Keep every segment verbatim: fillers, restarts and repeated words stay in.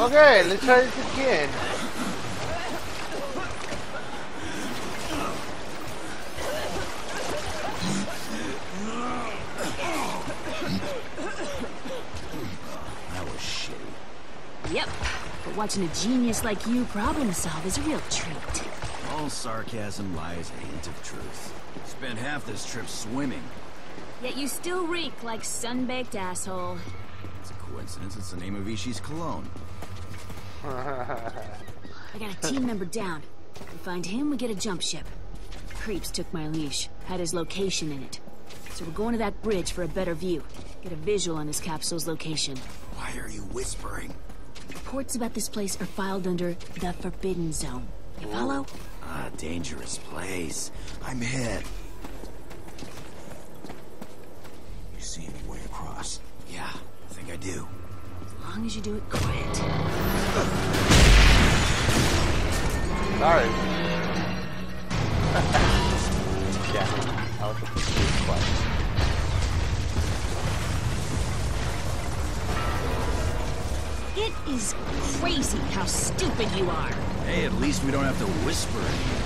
Okay, let's try this again. That was shitty. Yep. But watching a genius like you problem solve is a real treat. All sarcasm lies a hint of truth. Spent half this trip swimming. Yet you still reek like sun-baked asshole. It's a coincidence. It's the name of Ishii's cologne. I got a team member down. We find him, we get a jump ship. Creeps took my leash, had his location in it. So we're going to that bridge for a better view. Get a visual on his capsule's location. Why are you whispering? Reports about this place are filed under the Forbidden Zone. You follow? Ah, dangerous place. I'm hit. You see any way across? Yeah, I think I do. As long as you do it quiet. Sorry. Yeah, I was supposed to be quiet. It is crazy how stupid you are. Hey, at least we don't have to whisper anymore.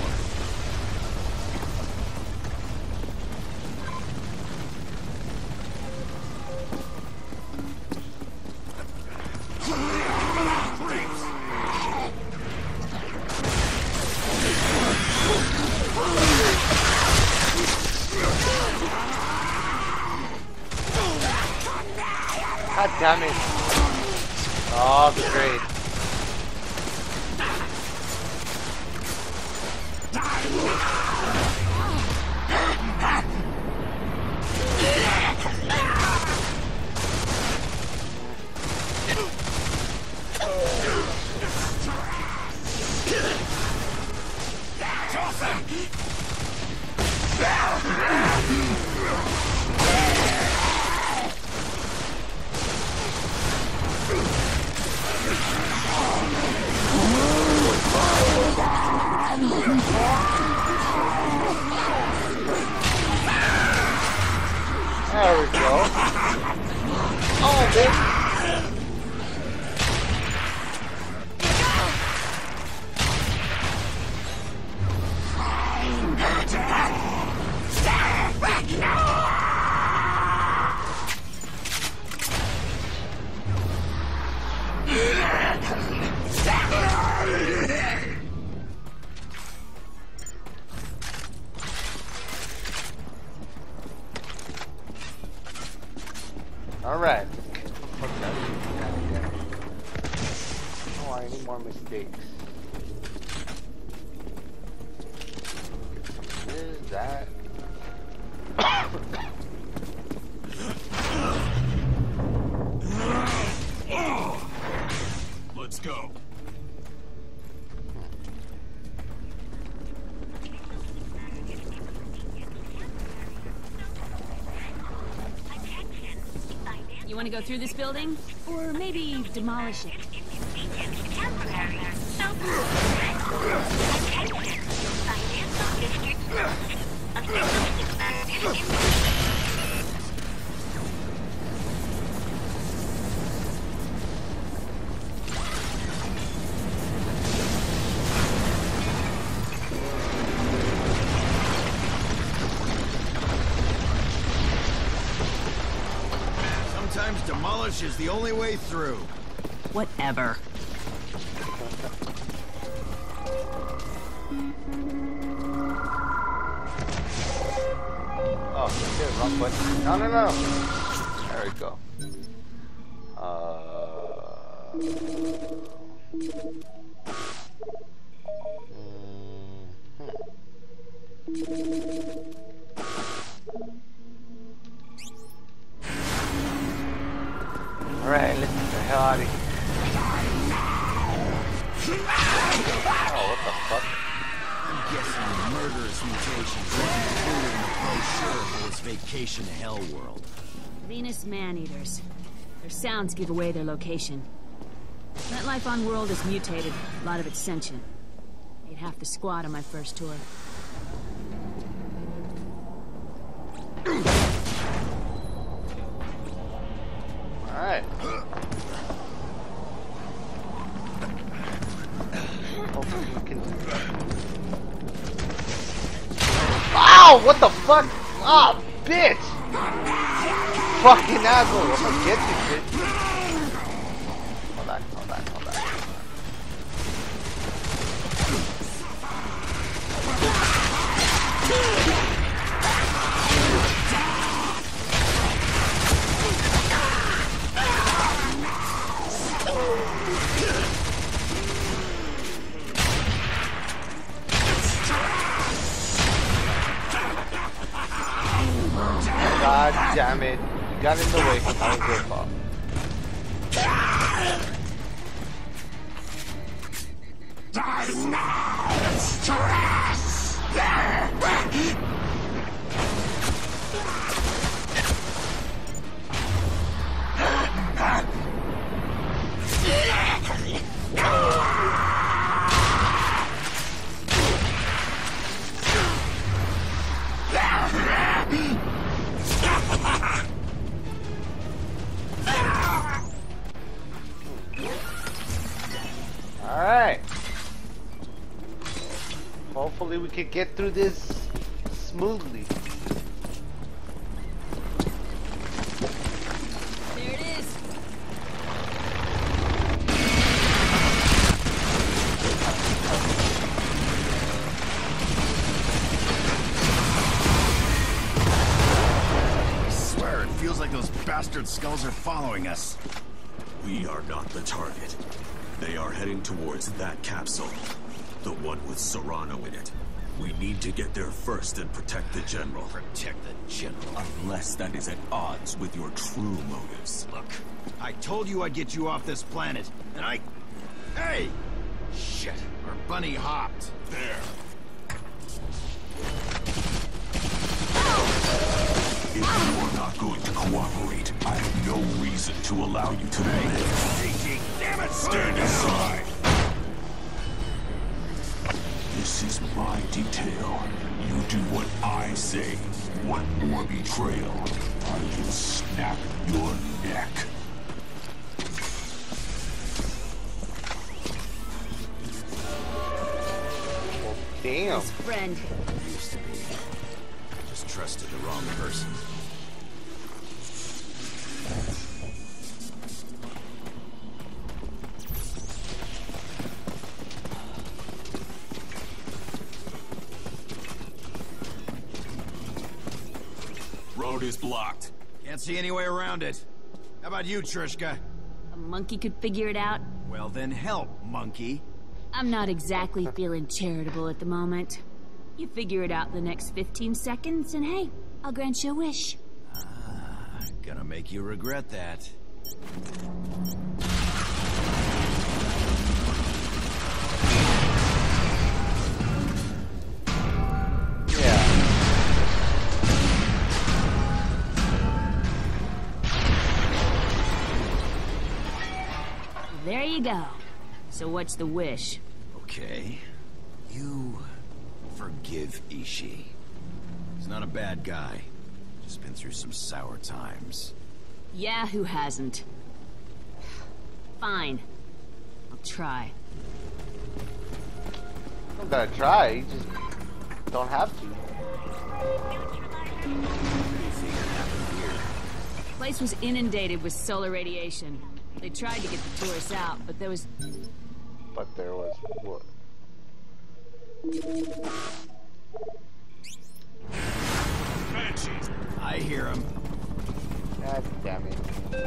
God damn it. Oh, great. There we go. Oh, bitch. Alright. Okay. Oh, I need more mistakes. What is that? Let's go. You want to go through this building? Or maybe demolish it? Sometimes demolish is the only way through. Whatever. Oh, shit, wrong button. No, no, no. There we go. Uh... Alright, let's get the hell out of here. Oh, what the fuck? I'm guessing the murderous mutations are included in the brochure for its vacation hell world. Venus man-eaters. Their sounds give away their location. That life on world is mutated, a lot of it's sentient. Ate half the squad on my first tour. Alright. Hopefully we can... Ow! What the fuck? Ah, bitch! Fucking asshole! I'm gonna get you, bitch. Hold on, hold on, hold on. God damn it. You got in the way because I was your fault. Die now, stress! Alright. Hopefully we can get through this smoothly. There it is. I swear, it feels like those bastard skulls are following us. We are not the target. They are heading towards that capsule. The one with Serrano in it. We need to get there first and protect the General. Protect the General. Unless that is at odds with your true motives. Look, I told you I'd get you off this planet, and I... Hey! Shit, our bunny hopped. There. If you are not going to cooperate, I have no reason to allow you to live. Damn it! Stand aside! This is my detail. You do what I say. One more betrayal, I will snap your neck. Damn. His friend. Used to be. Just trusted the wrong person. Road is blocked. Can't see any way around it. How about you, Trishka? A monkey could figure it out. Well then help, monkey. I'm not exactly feeling charitable at the moment. You figure it out in the next fifteen seconds, and hey, I'll grant you a wish. Ah, gonna make you regret that. Yeah. There you go. So what's the wish? Okay. You forgive Ishi. He's not a bad guy. Just been through some sour times. Yeah, who hasn't? Fine. I'll try. I'm gonna try, you just don't have to. The place was inundated with solar radiation. They tried to get the tourists out, but there was... But there was what? Banshees! I hear him. God damn it.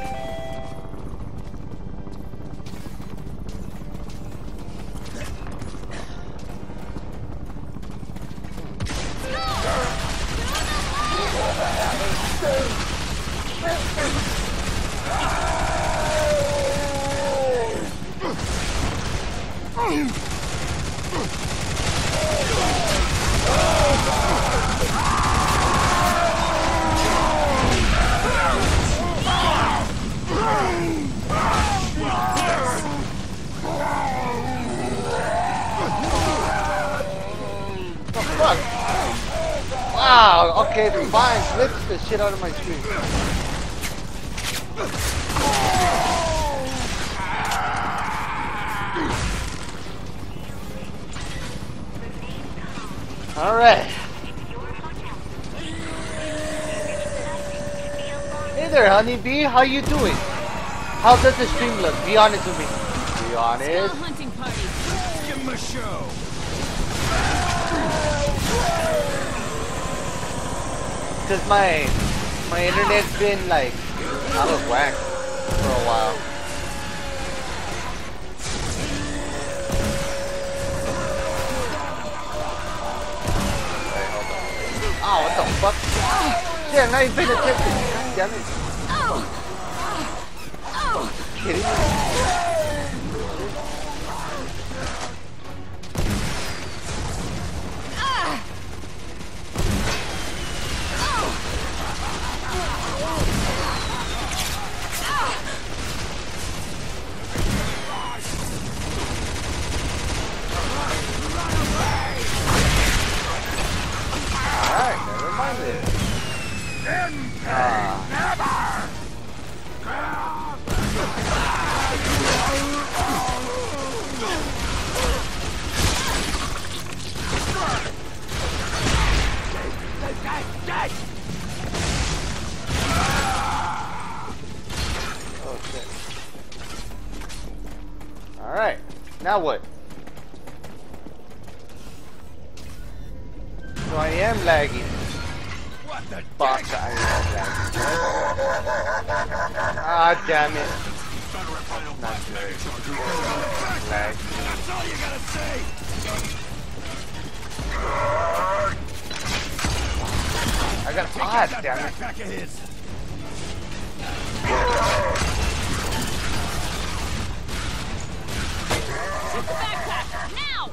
Wow, okay, fine, flip the shit out of my screen. Alright. Hey there, honeybee. How you doing? How does the stream look? Be honest with me. Be honest. Hunting party. Give him a show. Cause my my internet's been like out of whack for a while. Wait, hold on. Oh, what the fuck? Shit, I'm not even paying attention. God damn it. Kidding me? Alright, never mind this. Ah. Oh shit. Alright, now what? So I am lagging. What the Fuck, I am lagging. Ah, damn it. Not good. Lag. That's all you gotta say. I got five, damn it. Backpack of his. Shoot the backpack now!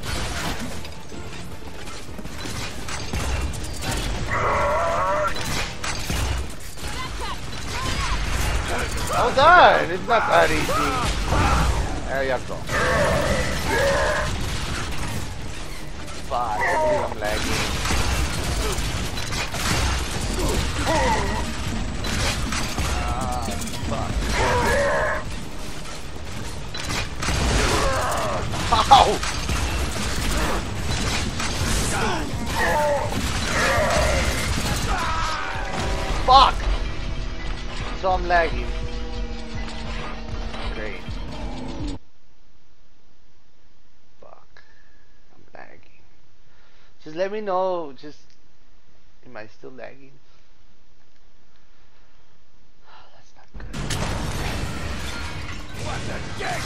Hold on, it's not that easy. There you go. Fuck, I believe I'm lagging. Ah, fuck. Ow! Fuck! So I'm lagging. Great. Fuck. I'm lagging. Just let me know, just... Am I still lagging? That's not good. What the dick?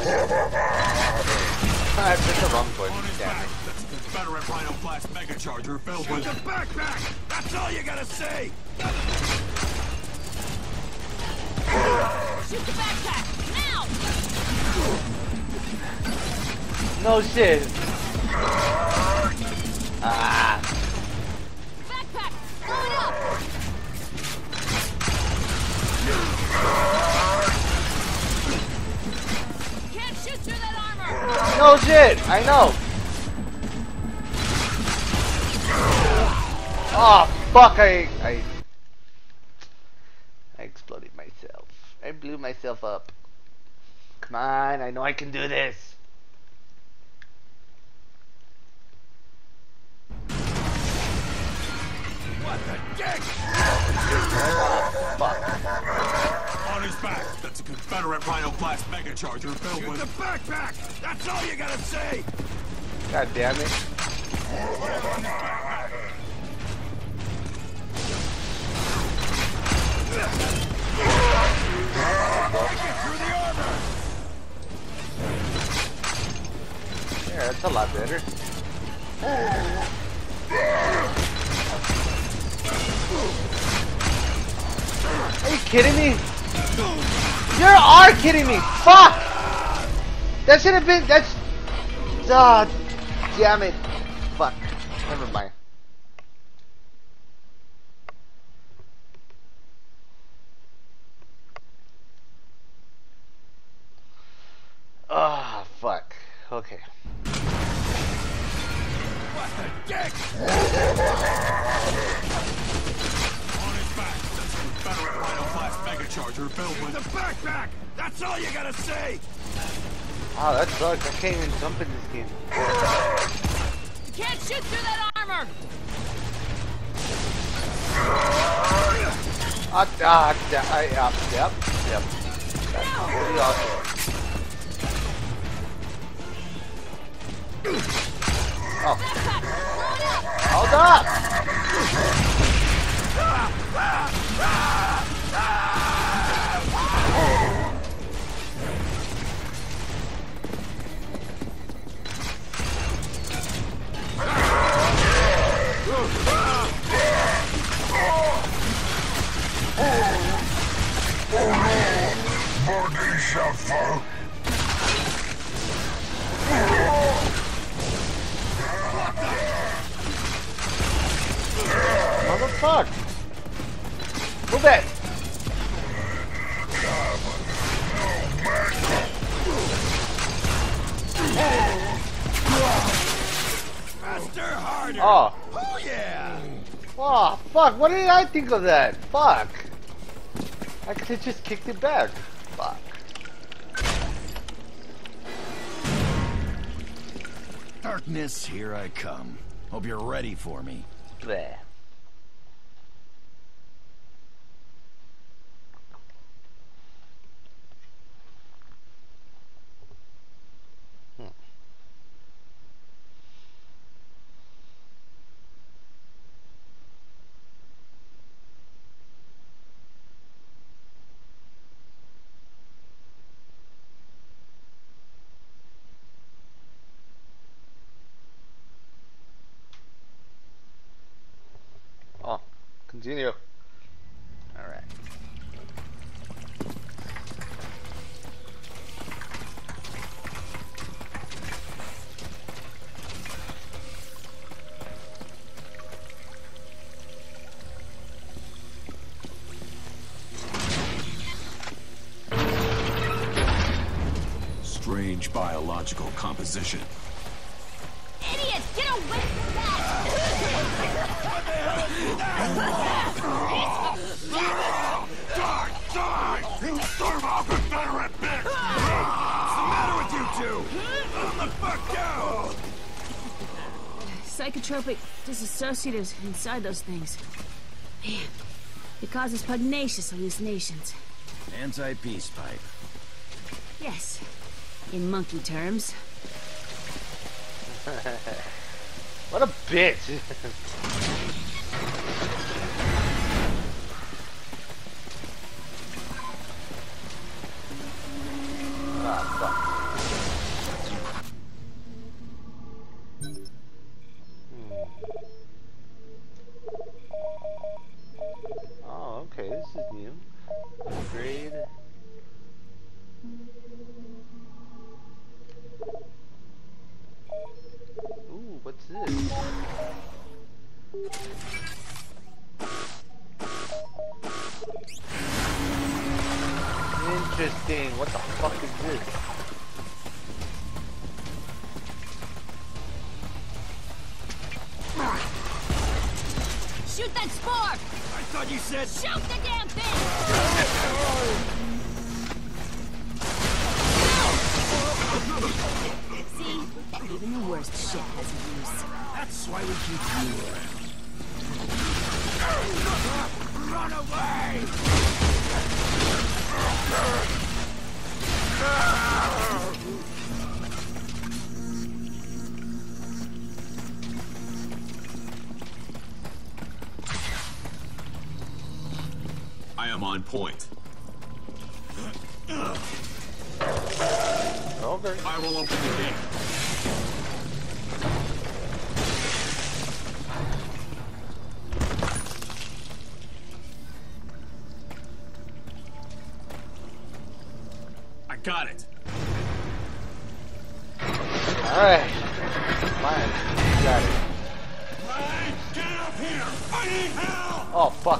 I pressed the wrong button, On his damn back. it. That's a Confederate Rhinoblast Megacharger filled with the backpack. That's all you gotta say. Shoot the backpack now! No shit. Ah. Backpack! Pull it up! Can't shoot through that armor! No shit, I know. Oh fuck, I I I exploded myself. I blew myself up. Come on, I know I can do this. What the dick? Fuck. On his back. That's a Confederate Rhinoblast Megacharger filled with the backpack. That's all you gotta say. God damn it. Through the armor. Yeah, that's a lot better. Are you kidding me? You are kidding me! Fuck! That should have been. That's. Ah, damn it. Fuck. Never mind. Ah, fuck. Okay. What the dick? On his back, that's a Confederate Rhinoblast Megacharger filled with the backpack. That's all you gotta say. Oh, that sucks. I can't even jump in this game. You can't shoot through that armor! armor! Ah, ah, yeah, I, uh, yep, yep. That's pretty awesome. Oh. Hold up! Body shuffle. Motherfuck! Move it! Faster, harder. Oh. Oh yeah. Oh, fuck, what did I think of that? Fuck. I could have just kicked it back. Fuck. Darkness, here I come. Hope you're ready for me. Bleh. Oh, continue. Alright. Strange biological composition. Idiot! Get away from that! Die! Die! You serve our Confederate bitch! What's the matter with you two? Calm the fuck down! Psychotropic disassociatives inside those things. Man, it causes pugnacious hallucinations. Anti-peace pipe. Yes, in monkey terms. What a bitch! Ah, fuck. Hmm. Oh, okay, this is new. Upgrade. Ooh, what's this? Interesting. What the fuck is this? Shoot that spore! I thought you said... Shoot the damn thing! See? Even the worst shit has a use. That's why we keep you around. Run away! I am on point. Okay. I will open the gate. I got it. Alright. Fine. Got it. Hey, get up here! I need help! Oh, fuck.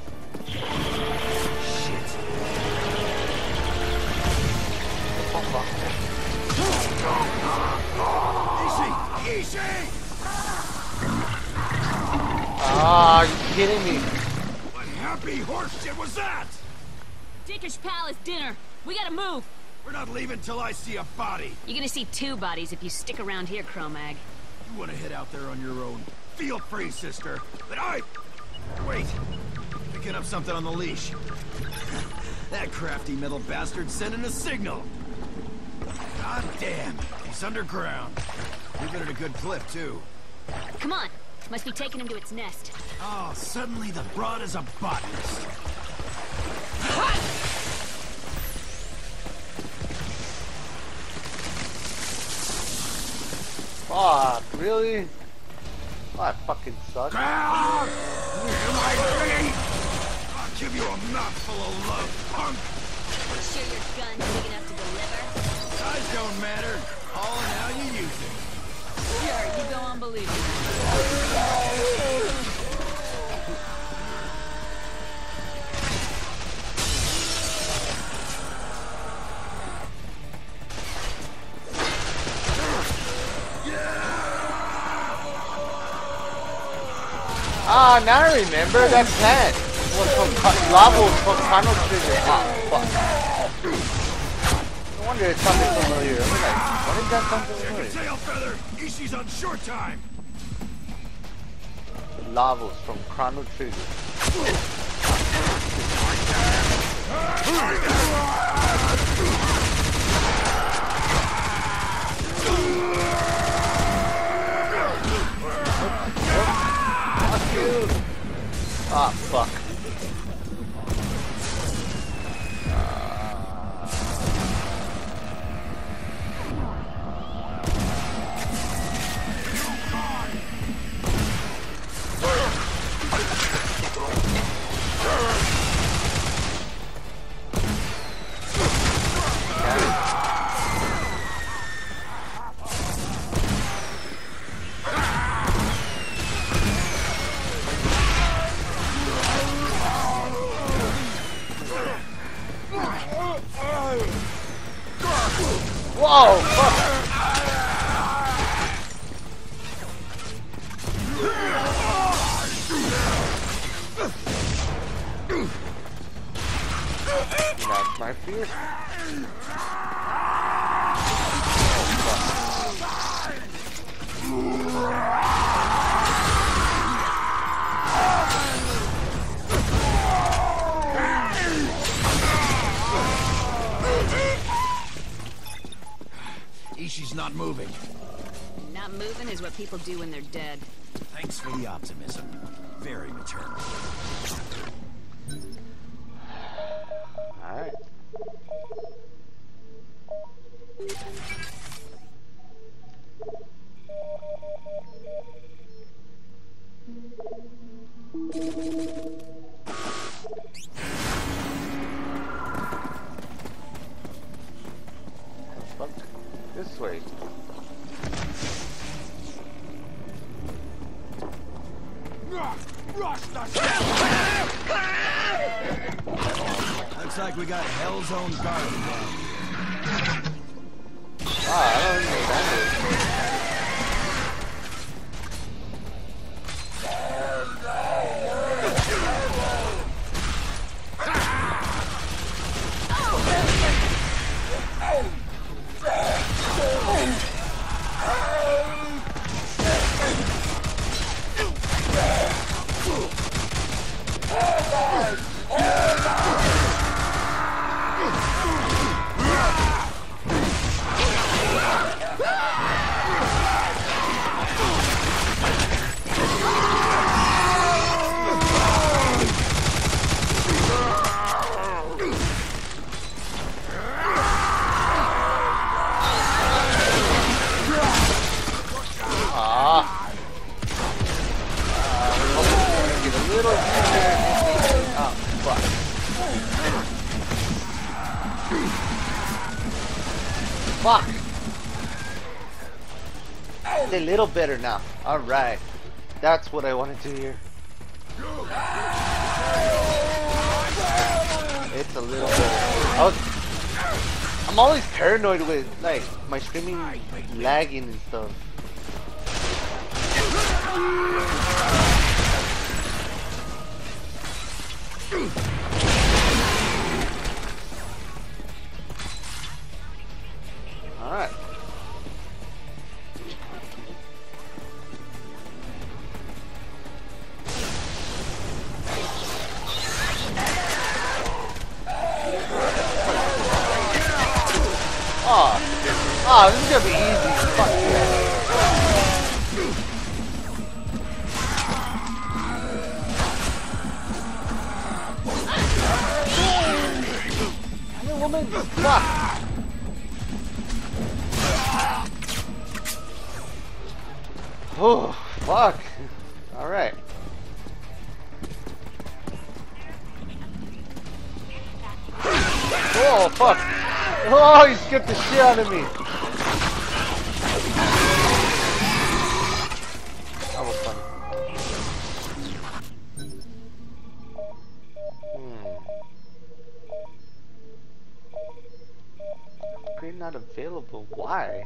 Ishi! Ishi! Ah, are you kidding me? What happy horse shit was that? Dickish Palace dinner. We gotta move. We're not leaving till I see a body. You're gonna see two bodies if you stick around here, Cro-Mag. You want to head out there on your own? Feel free, sister. But I... Wait. Picking up something on the leash. That crafty metal bastard's sending a signal. God damn. He's underground. Moving at a good clip, too. Come on. Must be taking him to its nest. Oh, suddenly the broad is a botanist. Fuck, really? Oh, that fucking sucks. Ah! You my feet! I'll give you a mouthful of love, punk! Sure your gun's big enough to deliver? Size don't matter. All in how you use it. Sure, you go on believing. Ah, now I remember that plant was from lava was from Chrono Trigger. Ah, fuck. No wonder it sounded familiar. I was like, what is that something familiar? Tail feather! Ishi's on short time! Lava was from Chrono Trigger. Ah, fuck. Whoa, fuck. That's my fear. Ishi's not moving. Not moving is what people do when they're dead. Thanks for the optimism. Very maternal. Alright. Fuck. This way. Looks like we got Hell's Own Garden down here. Ah, I don't know that Fuck! It's a little better now. Alright. That's what I wanted to hear. It's a little better. I was, I'm always paranoid with, like, my streaming lagging and stuff. Alright. Oh, oh, this is gonna be easy. Fuck yeah. Hey, woman, fuck. Oh, fuck. All right. Oh, fuck. Oh, he skipped the shit out of me. That was funny. Hmm. Upgrade not available. Why?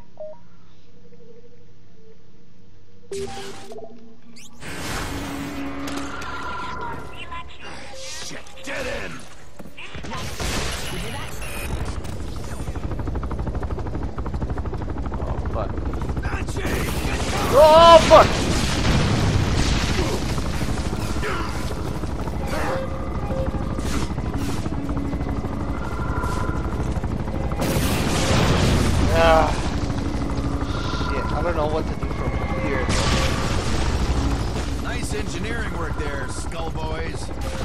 Shit, dead end! Oh, fuck. Nachi! Oh, fuck! Ah. Shit, I don't know what to do from here. Nice engineering work there, Skull Boys.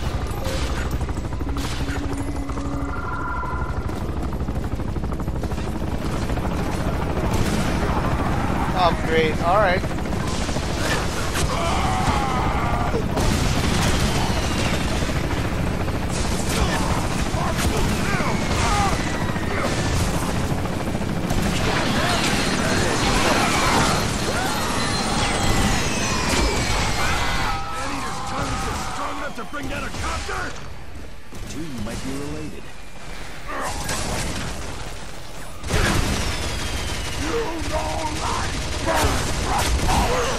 Oh, great. Alright. To bring down a copter? Two might be related. You know life power.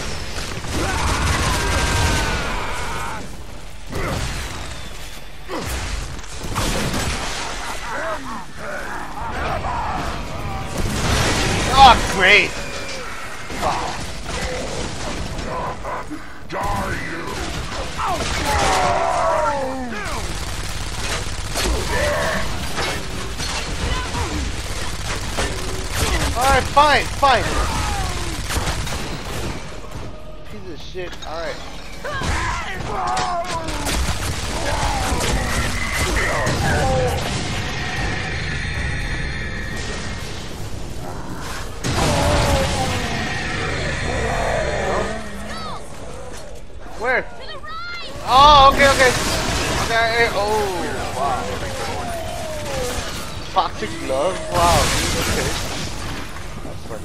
Oh, great. Wow. Die, you! Alright, fine, fine. Piece of shit. Alright. Where? Oh, okay, okay. Okay, oh, wow. Toxic glove? Wow, okay. That's funny.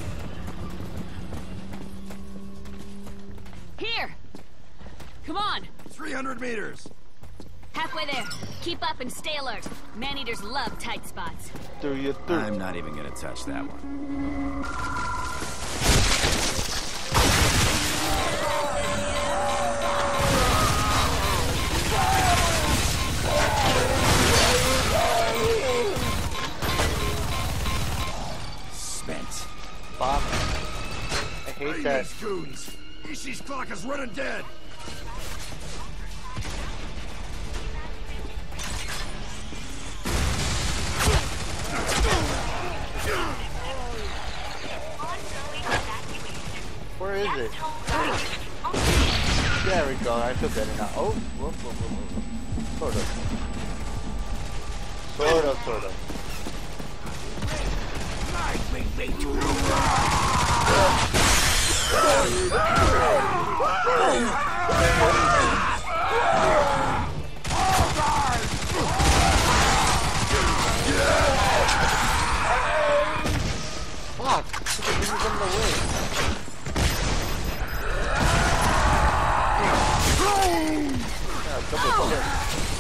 Here! Come on! three hundred meters. Halfway there. Keep up and stay alert. Man-eaters love tight spots. Do you do? I'm not even gonna touch that one. Spent. Bob. I hate Bring that. these goons. Ishii's clock is running dead. Where is it? There we go. I feel better now. Oh, whoop, whoop, whoop, whoop. Sort of. Sort of, sort of. Fuck! This is in the way. Yeah, double check.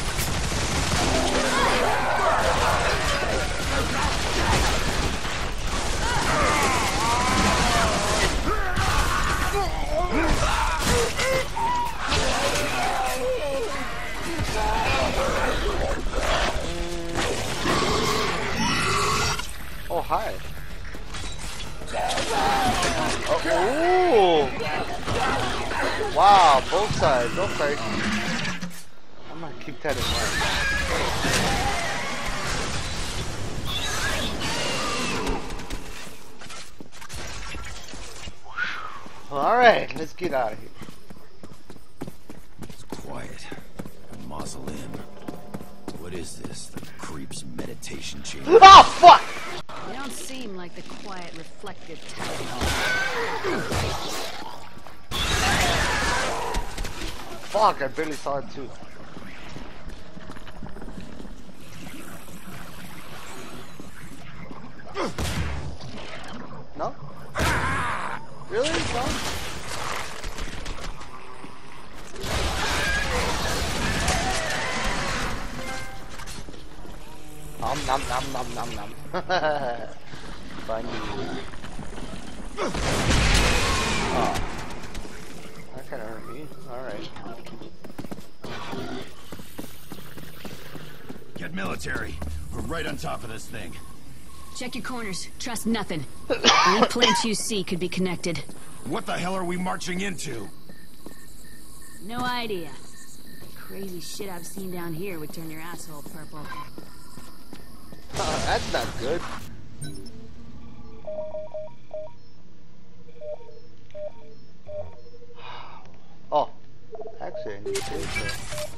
Oh, hi. Oh, ooh. Wow, both sides. Okay. I'm gonna keep that in mind. Alright, let's get out of here. It's quiet. A mausoleum. What is this? The creep's meditation chamber? Oh, fuck! They don't seem like the quiet, reflective type. Fuck, I barely saw it too. No? Really? No? Nom nom nom nom nom nom. Funny. Oh. That kinda hurt me. Alright. Get military. We're right on top of this thing. Check your corners. Trust nothing. Any plants you see could be connected. What the hell are we marching into? No idea. The crazy shit I've seen down here would turn your asshole purple. Oh, that's not good. Oh, actually, I need to save that.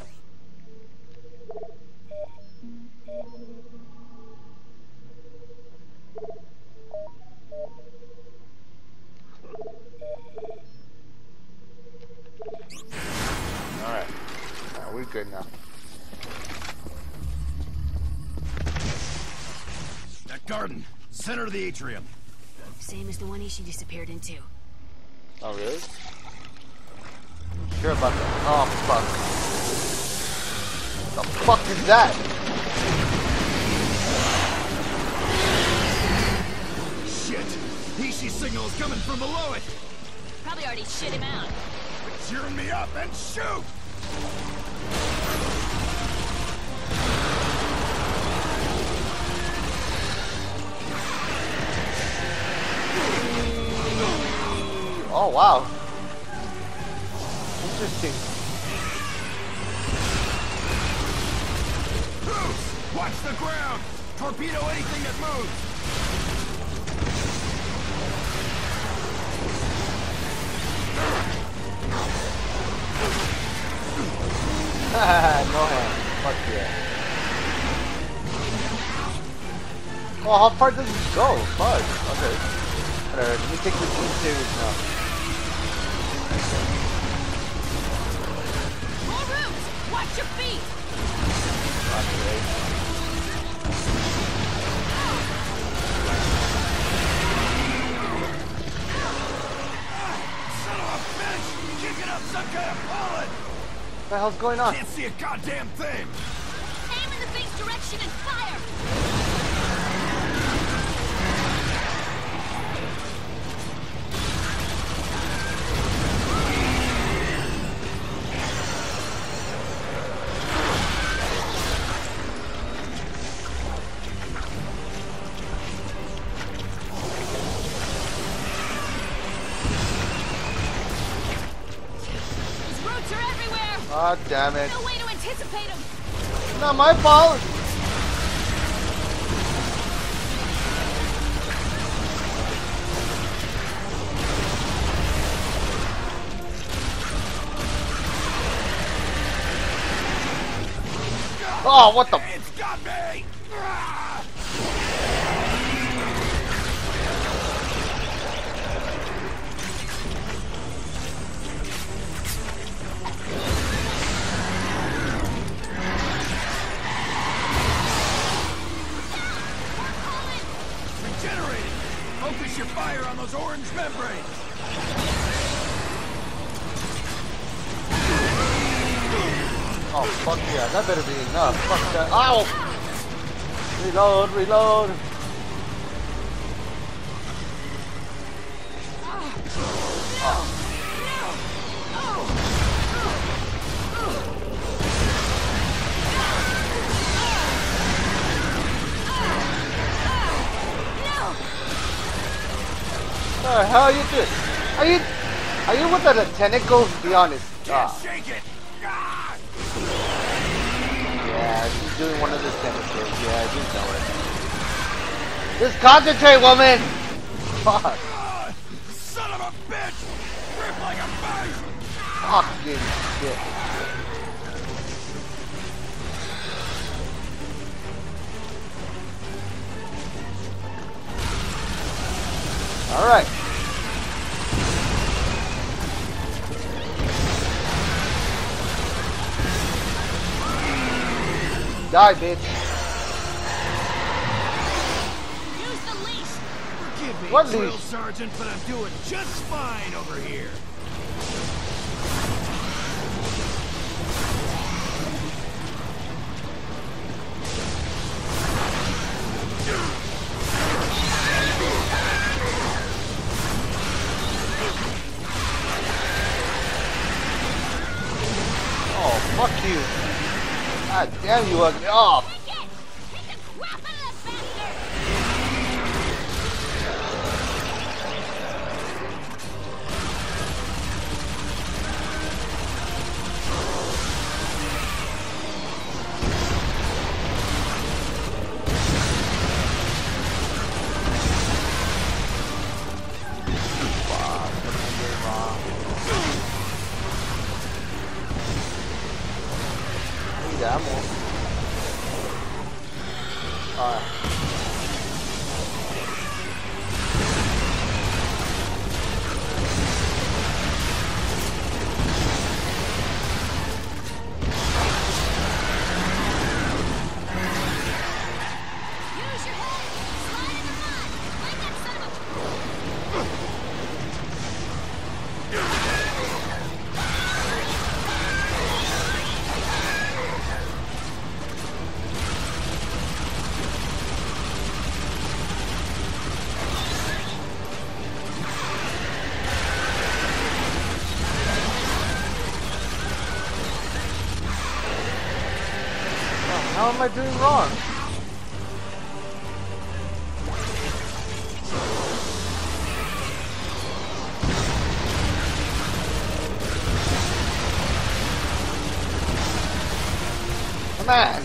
Alright. Alright, we're good now. That garden, center of the atrium. Same as the one Ishi disappeared into. Oh, really? Sure about that. Oh, fuck. What the fuck is that? Shit! Ishi's signal is coming from below it! Probably already shit him out. Cheering me up and shoot! Oh, wow. Interesting. Bruce! Watch the ground! Torpedo anything that moves! Haha, no hand. Fuck yeah. Oh, how far does it go? Fuck. Okay. Alright, let me take this game serious now. More rooms! Watch your feet! Okay. Son of a bitch! Kicking up some kind of pollen! What the hell's going on? Can't see a goddamn thing! Aim in the thing's direction and fire! Ah, oh, damn it. No way to anticipate him. Not my fault. Oh, what the? It's got me! Regenerating! Focus your fire on those orange membranes! Oh, fuck yeah, that better be enough. Fuck that. Ow! Reload, reload. Oh. What the hell are you doing? Are you, are you with the tentacles? Be honest. Can't Ah. shake it! Ah! Yeah, she's doing one of the tentacles. Yeah, I do know it. Just concentrate, woman! Fuck. Ah, son of a bitch! like a beast! Fucking shit. Alright. Die, bitch. Use the leash. Forgive me, What drill leash? sergeant, but I'm doing just fine over here. Oh, fuck you. God damn you ugly. Oh, Take it! Take the crap out of that bastard! need ammo. Alright. Use your head! Slide in the mud! Like that son of a... How am I doing wrong? Come on.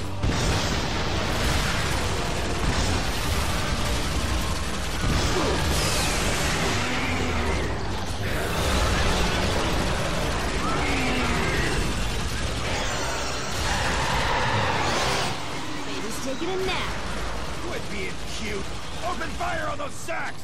Baby's taking a nap. Quit being cute. Open fire on those sacks!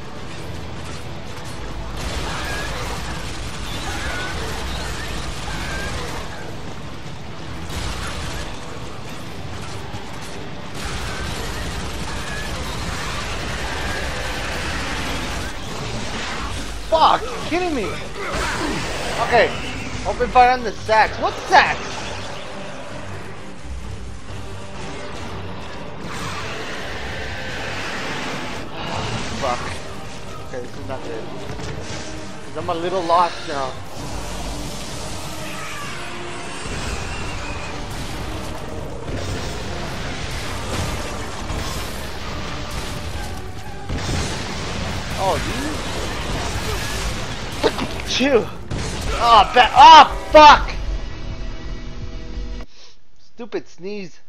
Fuck, you kidding me? Okay, open fire on the sacks. What sacks? Fuck. Okay, this is not good. 'Cause I'm a little lost now. Oh, you? Chew. Oh, ba- oh, fuck! Stupid sneeze.